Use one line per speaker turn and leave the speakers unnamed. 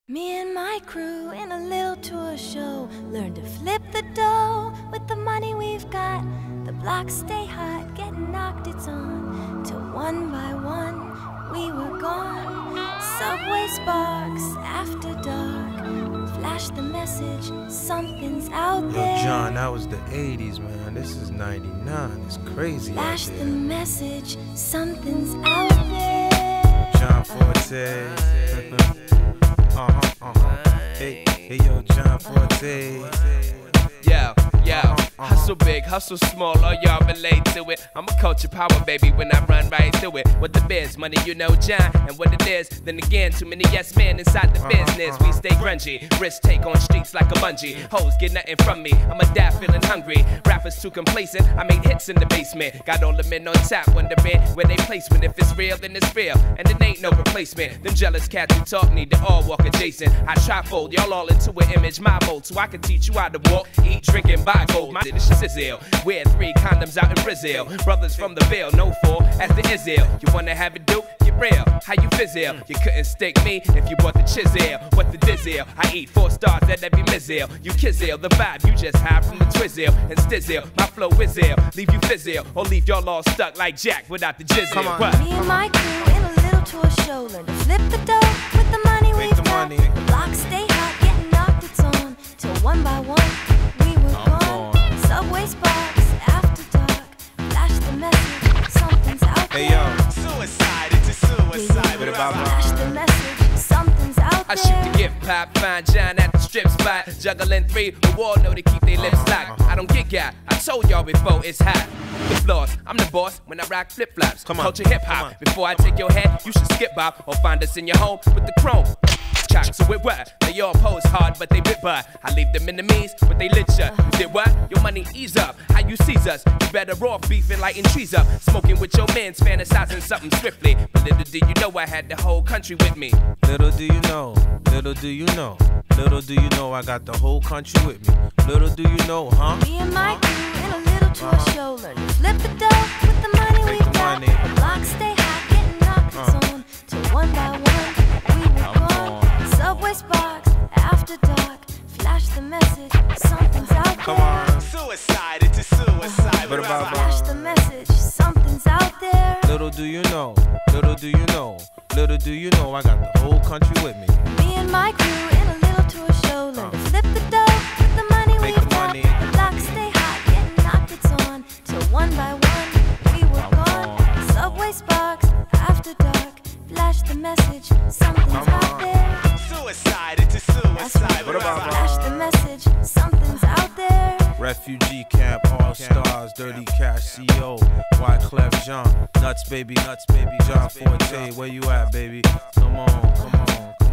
Me and my crew in a little tour show learned to flip the dough with the money we've got. The blocks stay hot, getting knocked it's on, till one by one we were gone. Subway sparks after dark, flash the message, something's out there.
Yo, John, that was the 80s, man. This is 99. It's crazy.
Flash the message, something's out there.
John Forte. Hey, yo, John Forte.
Yo, hustle big, hustle small, all y'all relate to it. I'm a culture power baby when I run right through it. What the biz, money you know John, and what it is. Then again, too many yes men inside the business. We stay grungy, risk take on streets like a bungee. Hoes get nothing from me, I'm a dad feeling hungry. Rappers too complacent, I made hits in the basement. Got all the men on tap, wondering where they placement. If it's real, then it's real, and it ain't no replacement. Them jealous cats who talk need to all walk adjacent. I trifold, y'all all into an image, my mold, so I can teach you how to walk, eat, drink, and buy gold. My shit is ill. Wear 3 condoms out in Brazil. Brothers from the Ville, no 4 as the Israel. You wanna have it do? Get real. How you fizzle? You couldn't stick me if you bought the chisel. What the dizzle? I eat 4 stars at every mizzle. You kizzle, the vibe you just have from the twizzle and stizzle. My flow is ill. Leave you fizzle or leave y'all all stuck like Jack without the jizzle. What?
Me and my crew in a little tour show learn to flip the dough with the money we've got. The blocks stay hot, getting knocked it's on, till one by one we were gone. Subway sparks after dark, flash the message, something's out there.
Hey, yo.
Suicide, it's a suicide.
What about
flash the message, something's out there.
I shoot the gift pop, find John at the strip spot. Juggling 3, the wall know to keep their lips locked. I don't get got, I told y'all before it's hot. The floors, I'm the boss when I rock flip flops. Culture hip hop. Before I take your head, you should skip bop or find us in your home with the chrome. So it what? They all pose hard, but they bit by. I leave them enemies, but they lit shut. You did what? Your money ease up. How you seize us? You better off beefing, lighting trees up. Smoking with your mans, fantasizing something swiftly. But little do you know I had the whole country with me.
Little do you know, little do you know, little do you know I got the whole country with me. Little do you know, huh?
Me and my crew in a little tour show learn to flip the dough with the money we've got. The blocks stay hot, getting knocked it's on, till one by one we were gone. Subway sparks after dark, flash the message, something's out there.
Come on.
Suicide, it's a suicide.
What about
flash the message, something's out there.
Little do you know, little do you know, little do you know I got the whole country with me.
Me and my crew in a little tour show learn to flip the dough with the money we've got. The blocks stay hot, getting knocked it's on, till one by one we were gone. Subway sparks after dark, flash the message, something's out there.
Suicide, it's a suicide.
What about
flash the message, something's out there.
Refugee camp, all stars, dirty cash, CEO, Wyclef, John, nuts baby, John Forte, where you at, baby? Come on, come on.